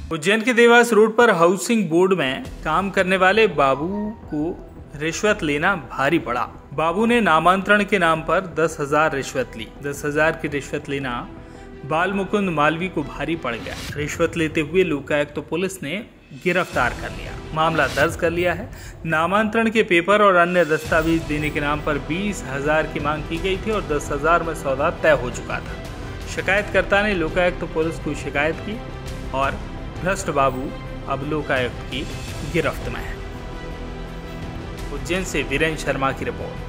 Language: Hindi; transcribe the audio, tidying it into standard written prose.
उज्जैन के देवास रोड पर हाउसिंग बोर्ड में काम करने वाले बाबू को रिश्वत लेना भारी पड़ा। बाबू ने नामांतरण के नाम पर 10,000 रिश्वत ली। 10,000 की रिश्वत लेना बाल मुकुंद मालवी को भारी पड़ गया। रिश्वत लेते हुए लोकायुक्त तो पुलिस ने गिरफ्तार कर लिया, मामला दर्ज कर लिया है। नामांतरण के पेपर और अन्य दस्तावेज देने के नाम पर 20,000 की मांग की गई थी और 10,000 में सौदा तय हो चुका था। शिकायतकर्ता ने लोकायुक्त तो पुलिस को शिकायत की और भ्रष्ट बाबू अब लोकायुक्त की गिरफ्त में है। उज्जैन से वीरेंद्र शर्मा की रिपोर्ट।